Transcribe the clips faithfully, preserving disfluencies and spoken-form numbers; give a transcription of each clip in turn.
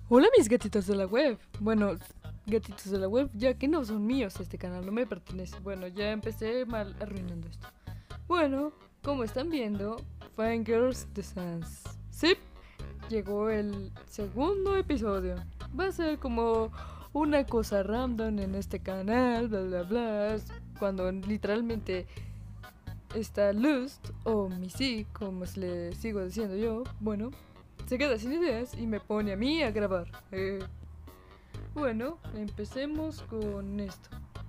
Hola mis gatitos de la web. Bueno, gatitos de la web, ya que no son míos, este canal no me pertenece. Bueno, ya empecé mal arruinando esto. Bueno, como están viendo, Fingers the Sans. Sí, llegó el segundo episodio. Va a ser como una cosa random en este canal, bla bla bla. Cuando literalmente está Lust, o Missy, como se le sigo diciendo yo, bueno, se queda sin ideas y me pone a mí a grabar. Eh, bueno, empecemos con esto.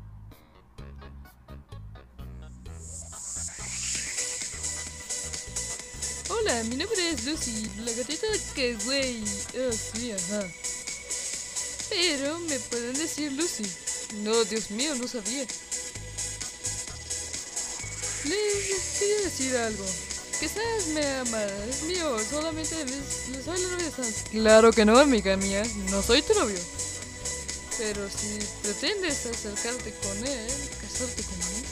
Hola, mi nombre es Lucy, la gatita que güey. Oh, sí, ajá. Pero me pueden decir Lucy. No, Dios mío, no sabía. Les quería decir algo. Quizás me ama, es mío, solamente les, les soy la novia de Sans. Claro que no, amiga mía, no soy tu novio. Pero si pretendes acercarte con él, casarte con él,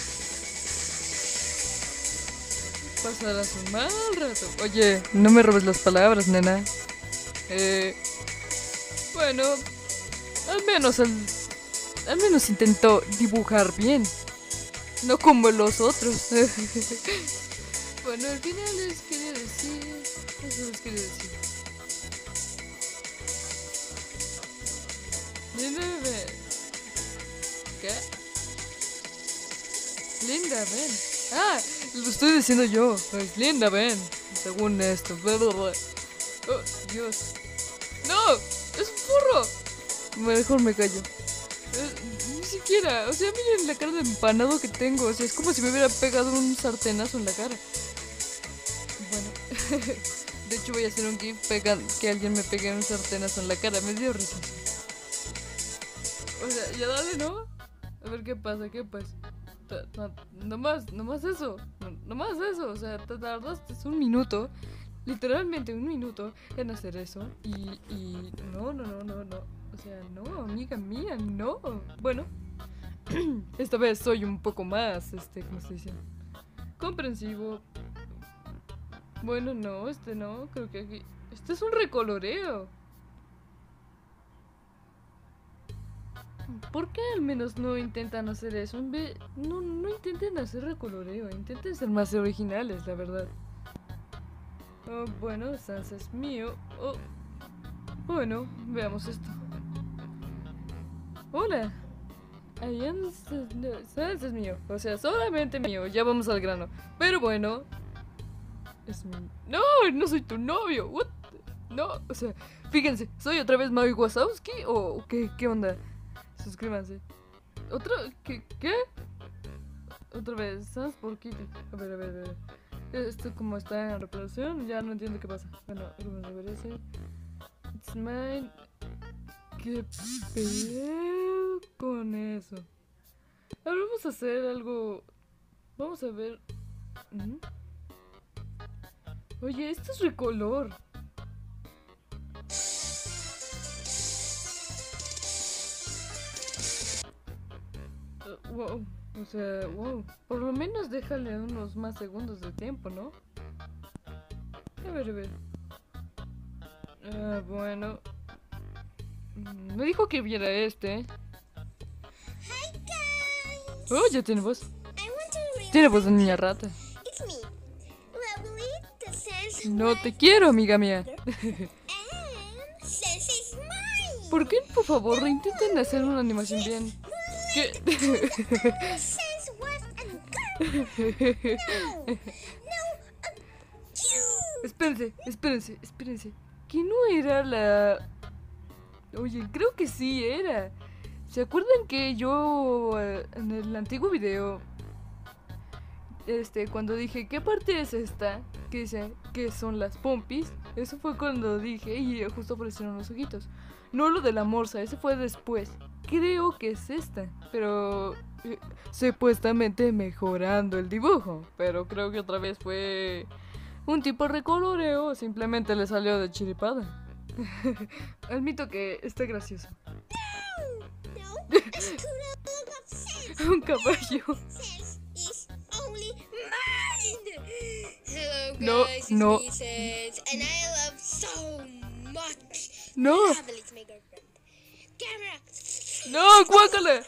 pasarás un mal rato. Oye, no me robes las palabras, nena. Eh, bueno, al menos al, al menos intentó dibujar bien, no como los otros. Bueno, al final les quería decir, eso les quería decir. Linda, ven. ¿Qué? Linda, ven. Ah, lo estoy diciendo yo. Es Linda, ven. Según esto. Oh, Dios. ¡No! ¡Es un furro! Mejor me callo. Eh, ni siquiera. O sea, miren la cara de empanado que tengo. O sea, es como si me hubiera pegado un sartenazo en la cara. Bueno. De hecho, voy a hacer un gif pega que alguien me pegue un sartenazo en la cara. Me dio risa. O sea, ya dale, ¿no? A ver qué pasa, qué pasa. No, no más, no más eso. No, no más eso. O sea, te tardaste un minuto. Literalmente un minuto en hacer eso. Y, y no, no, no, no, no. O sea, no, amiga mía, no. Bueno, esta vez soy un poco más, este, ¿cómo se dice? Comprensivo. Bueno, no, este no. Creo que aquí. Este es un recoloreo. ¿Por qué al menos no intentan hacer eso? En vez, no, no intenten hacer recoloreo, intenten ser más originales, la verdad. Oh, bueno, Sans es mío. Oh, bueno, veamos esto. Hola. Ian Sans es mío, o sea, solamente mío. Ya vamos al grano. Pero bueno, es mi... No, no soy tu novio. What? No, o sea, fíjense, ¿soy otra vez Maui Wazowski o qué, qué onda? Suscríbanse. ¿Otra? ¿Qué? ¿Qué? Otra vez, ¿sabes por qué? A ver, a ver, a ver. Esto como está en reproducción, ya no entiendo qué pasa. Bueno, vamos a ver ese. It's mine. ¿Qué pedo con eso? A ver, vamos a hacer algo. Vamos a ver. ¿Mm? Oye, esto es recolor. Uh, wow. O sea, wow. Por lo menos déjale unos más segundos de tiempo, ¿no? A ver, a ver. Ah, bueno. Me dijo que viera este. Oh, ya tiene voz. Tiene voz de niña rata. No te quiero, amiga mía. ¿Por qué, por favor, intenten hacer una animación bien? ¿Qué? Espérense, espérense, espérense. ¿Que no era la...? Oye, creo que sí era. ¿Se acuerdan que yo eh, en el antiguo video, este, cuando dije qué parte es esta, que dice que son las pompis? Eso fue cuando dije y justo aparecieron los ojitos. No lo de la morsa, ese fue después. Creo que es esta, pero eh, supuestamente mejorando el dibujo. Pero creo que otra vez fue un tipo recoloreo, simplemente le salió de chiripada. Admito que está gracioso. Un caballo. No, no. No. Ability my girlfriend. Camera. No, guácala.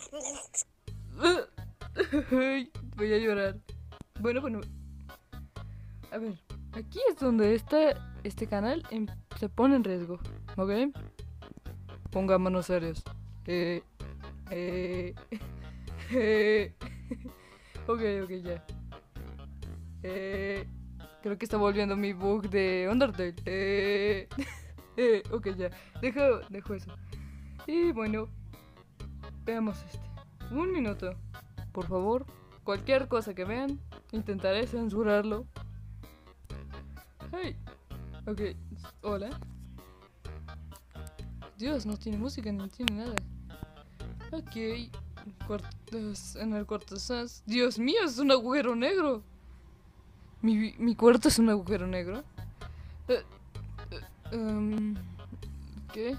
Ay, voy a llorar. Bueno, bueno. A ver, aquí es donde está este canal en- se pone en riesgo, ¿ok? Pongámonos serios. Eh, eh, eh. Ok, ok, ya. Eh, creo que está volviendo mi bug de Undertale. Eh, eh, ok, ya. Dejo, dejo eso. Y bueno, veamos este. Un minuto. Por favor, cualquier cosa que vean, intentaré censurarlo. Hey. Ok, hola. Dios, no tiene música ni tiene nada. Ok, cuartos, en el cuarto estás. Dios mío, es un agujero negro. Mi, mi cuarto es un agujero negro. Eh, eh, um, ¿Qué?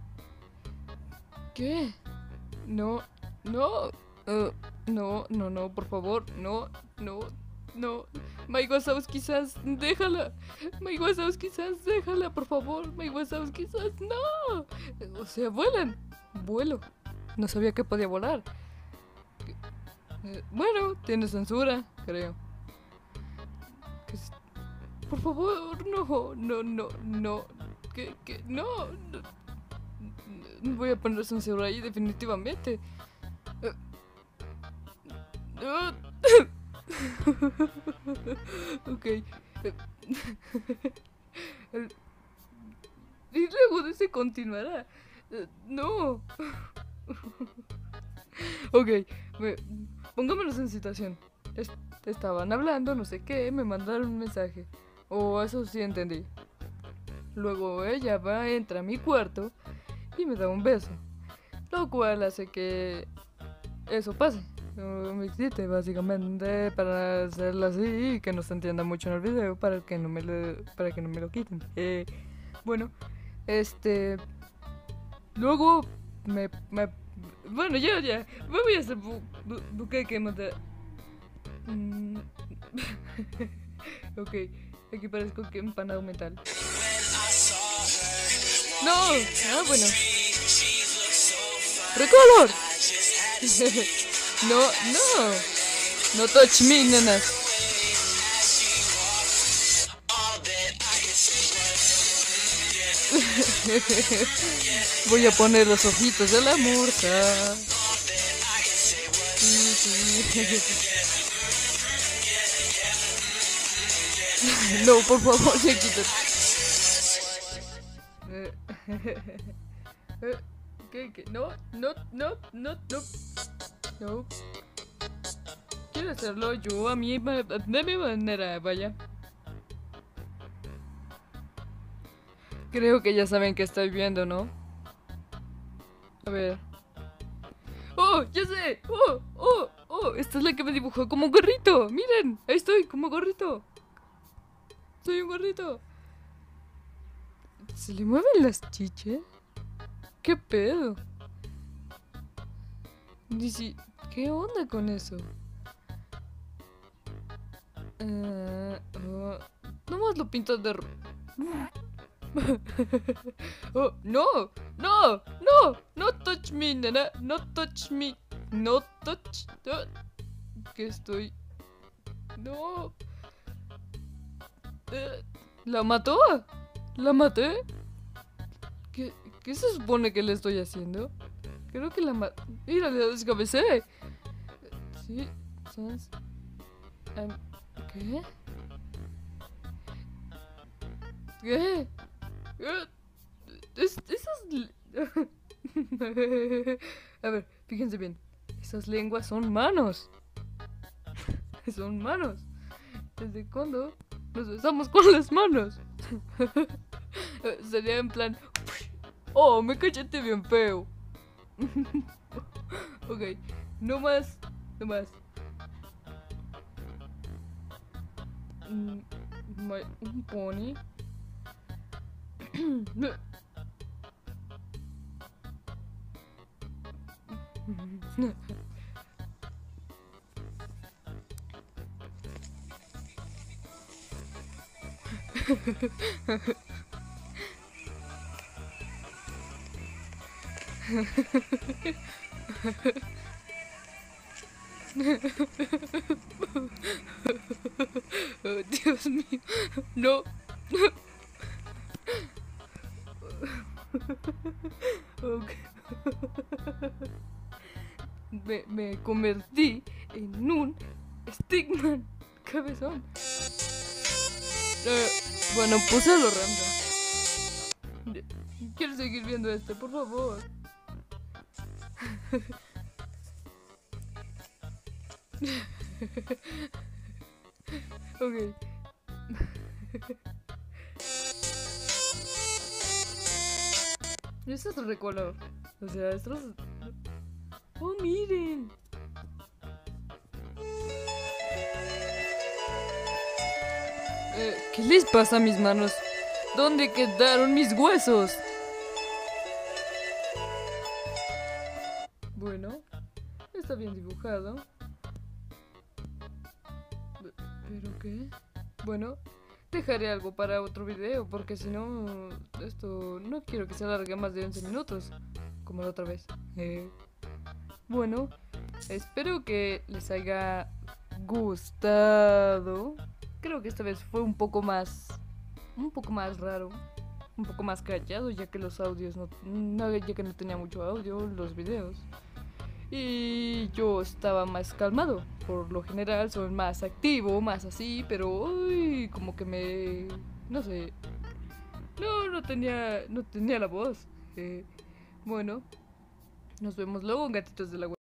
¿Qué? No, no, uh, no, no, no, por favor, no, no, no. Mike Wazowski, quizás, déjala. Mike Wazowski, quizás, déjala, por favor. Mike Wazowski, quizás, no. O sea, vuelan. Vuelo. No sabía que podía volar. Eh, bueno, tiene censura, creo. Que s- Por favor, no, no, no, no. Que, que, no, no. No voy a poner censura ahí definitivamente. Eh, ah. Ok. Eh, el- Y luego de ese continuará. Eh, no. Ok. me- Pongámonos en situación. Es- estaban hablando, no sé qué, me mandaron un mensaje. O eso sí entendí. Luego ella va, entra a mi cuarto y me da un beso. Lo cual hace que eso pase. No me excite básicamente para hacerlo así y que no se entienda mucho en el video para que no me lo, para que no me lo quiten. Eh, bueno, este luego me, me bueno ya ya me voy a hacer bu, bu, bucaque mata. Mm, ok, aquí parezco que empanado mental. No, ah bueno. Recolor. No, no. No touch me, nenas. Voy a poner los ojitos de la morsa. No, por favor, ya quítate. Eh, eh, ¿Qué, qué? No, no, no, no, no. No. Quiero hacerlo yo a mi, ma- de mi manera, vaya. Creo que ya saben que estoy viendo, ¿no? A ver. ¡Oh! ¡Ya sé! ¡Oh! ¡Oh! ¡Oh! Esta es la que me dibujó como un gorrito. Miren, ahí estoy, como gorrito. Soy un gorrito. ¿Se le mueven las chichas? ¿Qué pedo? Dice, ¿qué onda con eso? Uh, uh, nomás lo pintas de... ro- Oh, no, no, no, no touch me, nena, no touch me, no touch, no. Que estoy, no. Eh, ¿La mató? ¿La maté? ¿Qué, qué se supone que le estoy haciendo? Creo que la maté. Mira, la descabecé. Sí, sans. Um, ¿Qué? ¿Qué? Eh, Es, esas... A ver, fíjense bien. Esas lenguas son manos. Son manos. ¿Desde cuándo nos besamos con las manos? Sería en plan... Oh, me cacheté bien feo. Ok, no más. No más. Mm, ma- Un pony. Oh, Dios mío, no. Okay. Me, me convertí en un Stickman cabezón. Eh, bueno, puse lo random. Quiero seguir viendo este, por favor. Ok. Esto es recolor. O sea, esto es... ¡Oh, miren! Eh, ¿Qué les pasa a mis manos? ¿Dónde quedaron mis huesos? Bueno, está bien dibujado. ¿Pero qué? Bueno, dejaré algo para otro video, porque si no, esto no quiero que se alargue más de once minutos, como la otra vez. Eh, bueno, espero que les haya gustado. Creo que esta vez fue un poco más, un poco más raro, un poco más callado, ya que los audios no, no ya que no tenía mucho audio los videos. Y yo estaba más calmado. Por lo general soy más activo, más así, pero uy, como que me... no sé. No, no tenía, no tenía la voz. Eh, bueno, nos vemos luego, gatitos de la web.